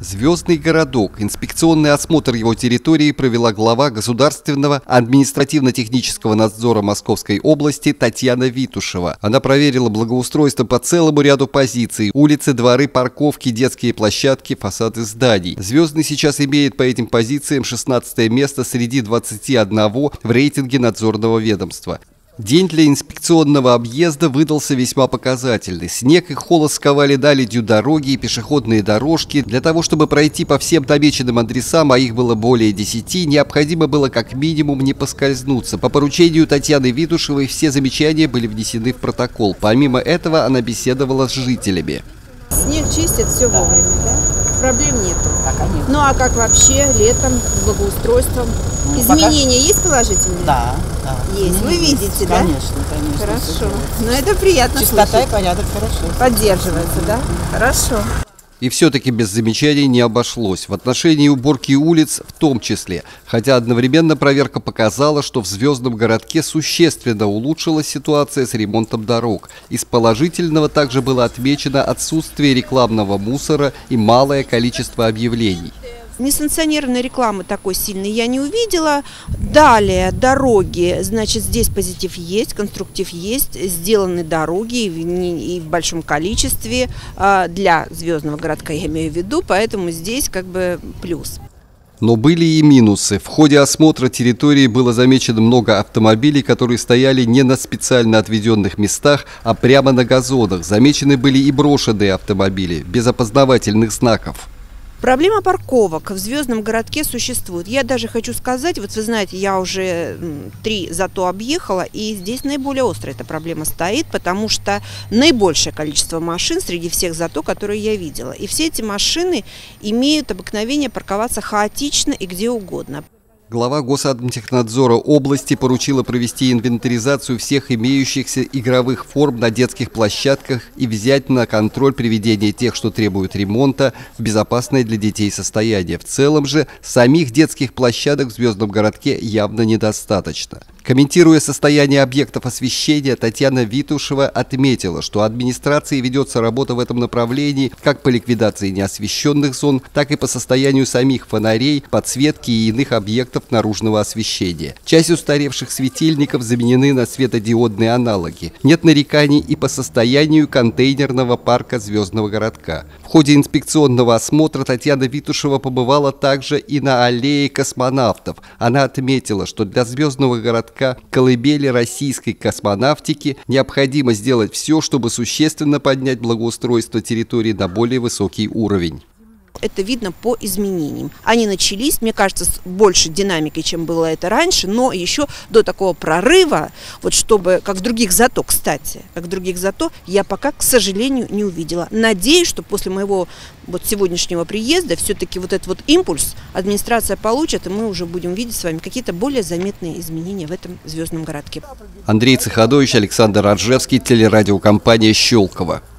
Звездный городок. Инспекционный осмотр его территории провела глава Государственного административно-технического надзора Московской области Татьяна Витушева. Она проверила благоустройство по целому ряду позиций: улицы, дворы, парковки, детские площадки, фасады зданий. Звездный сейчас имеет по этим позициям 16 место среди 21 в рейтинге надзорного ведомства. День для инспекционного объезда выдался весьма показательный. Снег и холод сковали наледью дороги и пешеходные дорожки. Для того, чтобы пройти по всем намеченным адресам, а их было более 10, необходимо было как минимум не поскользнуться. По поручению Татьяны Витушевой все замечания были внесены в протокол. Помимо этого, она беседовала с жителями. Снег чистит все вовремя, да? Проблем нету. Да, конечно. Ну а как вообще летом с благоустройством? Изменения есть положительные? Да. Есть. Вы видите, да? Конечно. Хорошо. Но это приятно Чистота слышать. и порядок хорошо. Поддерживается, да? Хорошо. И все-таки без замечаний не обошлось. В отношении уборки улиц в том числе. Хотя одновременно проверка показала, что в Звездном городке существенно улучшилась ситуация с ремонтом дорог. Из положительного также было отмечено отсутствие рекламного мусора и малое количество объявлений. Несанкционированной рекламы такой сильной я не увидела. Далее дороги, значит, здесь позитив есть, конструктив есть, сделаны дороги и в большом количестве для Звездного городка, я имею в виду, поэтому здесь как бы плюс. Но были и минусы. В ходе осмотра территории было замечено много автомобилей, которые стояли не на специально отведенных местах, а прямо на газонах. Замечены были и брошенные автомобили, без опознавательных знаков. Проблема парковок в Звездном городке существует. Я даже хочу сказать, вот вы знаете, я уже 3 ЗАТО объехала, и здесь наиболее острая эта проблема стоит, потому что наибольшее количество машин среди всех ЗАТО, которые я видела. И все эти машины имеют обыкновение парковаться хаотично и где угодно. Глава Госадминтехнадзора области поручила провести инвентаризацию всех имеющихся игровых форм на детских площадках и взять на контроль приведение тех, что требуют ремонта, в безопасное для детей состояние. В целом же самих детских площадок в Звездном городке явно недостаточно. Комментируя состояние объектов освещения, Татьяна Витушева отметила, что администрацией ведется работа в этом направлении как по ликвидации неосвещенных зон, так и по состоянию самих фонарей, подсветки и иных объектов наружного освещения. Часть устаревших светильников заменены на светодиодные аналоги. Нет нареканий и по состоянию контейнерного парка Звездного городка. В ходе инспекционного осмотра Татьяна Витушева побывала также и на аллее космонавтов. Она отметила, что для Звездного городка колыбели российской космонавтики необходимо сделать все, чтобы существенно поднять благоустройство территории на более высокий уровень. Это видно по изменениям. Они начались, мне кажется, с большей динамикой, чем было это раньше, но еще до такого прорыва, вот чтобы, как в других ЗАТО, кстати, как в других ЗАТО, я пока, к сожалению, не увидела. Надеюсь, что после моего вот сегодняшнего приезда все-таки вот этот вот импульс администрация получит, и мы уже будем видеть с вами какие-то более заметные изменения в этом Звездном городке. Андрей Цехадович, Александр Раджевский, телерадиокомпания «Щелково».